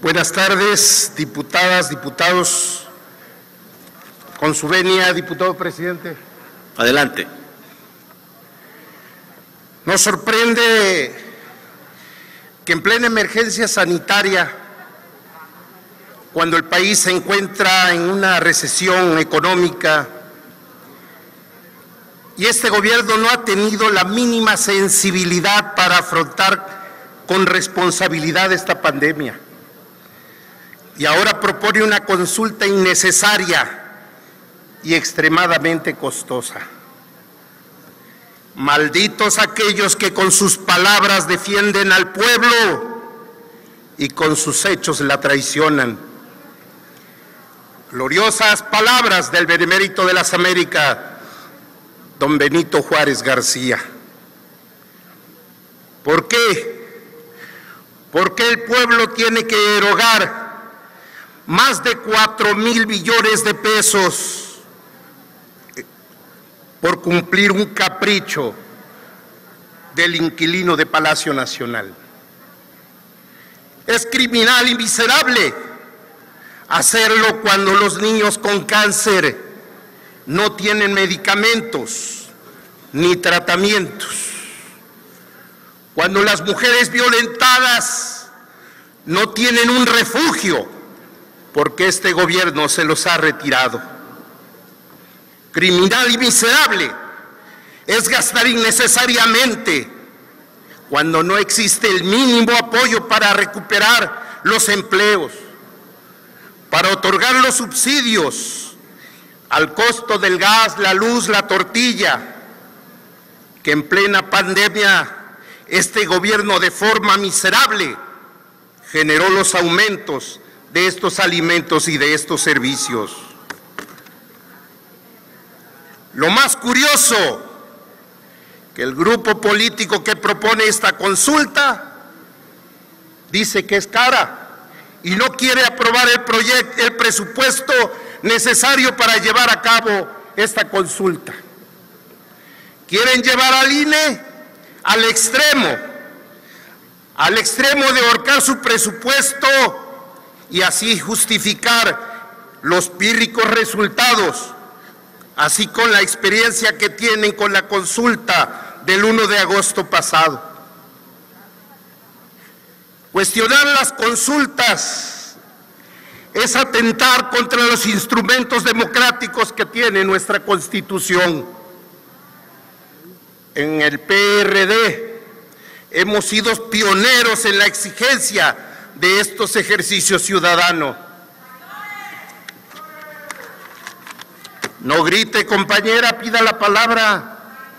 Buenas tardes, diputadas, diputados. Con su venia, diputado presidente. Adelante. Nos sorprende que en plena emergencia sanitaria, cuando el país se encuentra en una recesión económica y este gobierno no ha tenido la mínima sensibilidad para afrontar con responsabilidad esta pandemia, y ahora propone una consulta innecesaria y extremadamente costosa. Malditos aquellos que con sus palabras defienden al pueblo y con sus hechos la traicionan. Gloriosas palabras del benemérito de las Américas, don Benito Juárez García. ¿Por qué? ¿Por qué el pueblo tiene que erogar más de 4,000 billones de pesos por cumplir un capricho del inquilino de Palacio Nacional? Es criminal y miserable hacerlo cuando los niños con cáncer no tienen medicamentos ni tratamientos, cuando las mujeres violentadas no tienen un refugio porque este gobierno se los ha retirado. Criminal y miserable es gastar innecesariamente cuando no existe el mínimo apoyo para recuperar los empleos, para otorgar los subsidios al costo del gas, la luz, la tortilla, que en plena pandemia este gobierno de forma miserable generó los aumentos de estos alimentos y de estos servicios. Lo más curioso, que el grupo político que propone esta consulta dice que es cara y no quiere aprobar el presupuesto necesario para llevar a cabo esta consulta. Quieren llevar al INE al extremo de ahorcar su presupuesto y así justificar los pírricos resultados, así con la experiencia que tienen con la consulta del 1 de agosto pasado. Cuestionar las consultas es atentar contra los instrumentos democráticos que tiene nuestra Constitución. En el PRD hemos sido pioneros en la exigencia de estos ejercicios ciudadanos. No grite, compañera, pida la palabra.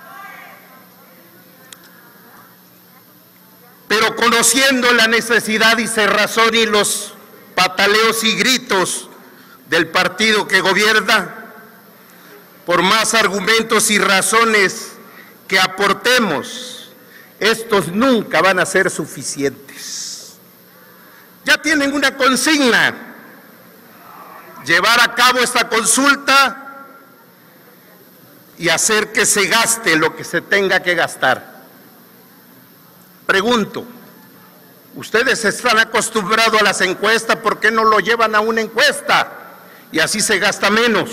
Pero conociendo la necesidad y cerrazón y los pataleos y gritos del partido que gobierna, por más argumentos y razones que aportemos, estos nunca van a ser suficientes. Ya tienen una consigna: llevar a cabo esta consulta y hacer que se gaste lo que se tenga que gastar. Pregunto, ustedes están acostumbrados a las encuestas, ¿por qué no lo llevan a una encuesta? Y así se gasta menos.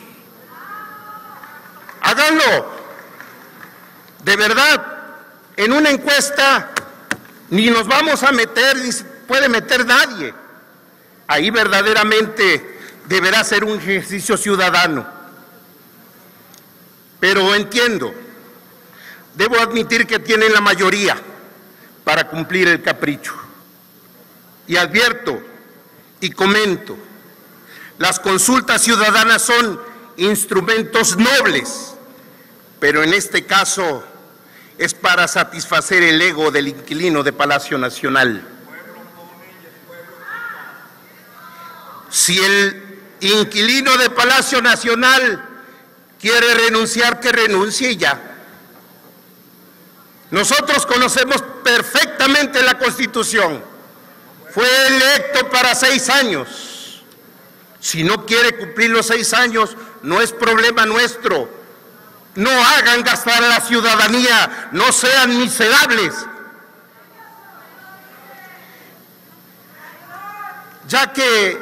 Háganlo. De verdad, en una encuesta ni nos vamos a meter, ni se puede meter nadie. Ahí verdaderamente deberá ser un ejercicio ciudadano. Pero entiendo, debo admitir que tienen la mayoría para cumplir el capricho. Y advierto y comento, las consultas ciudadanas son instrumentos nobles, pero en este caso es para satisfacer el ego del inquilino de Palacio Nacional. Si el inquilino de Palacio Nacional quiere renunciar, que renuncie y ya. Nosotros conocemos perfectamente la Constitución. Fue electo para 6 años. Si no quiere cumplir los 6 años, no es problema nuestro. No hagan gastar a la ciudadanía, no sean miserables. ya que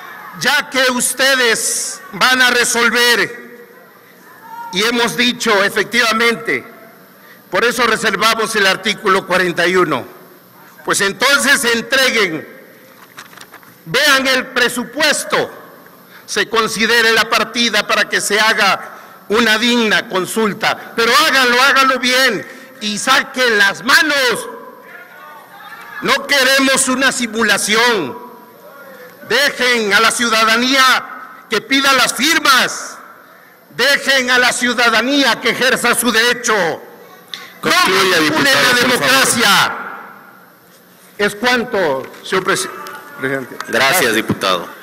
ustedes van a resolver, y hemos dicho efectivamente, por eso reservamos el artículo 41, pues entonces entreguen, vean el presupuesto, se considere la partida para que se haga una digna consulta, pero háganlo bien y saquen las manos. No queremos una simulación. Dejen a la ciudadanía que pida las firmas. Dejen a la ciudadanía que ejerza su derecho. Concluya, no diputado, la democracia. Es cuanto, señor presidente. Gracias, diputado.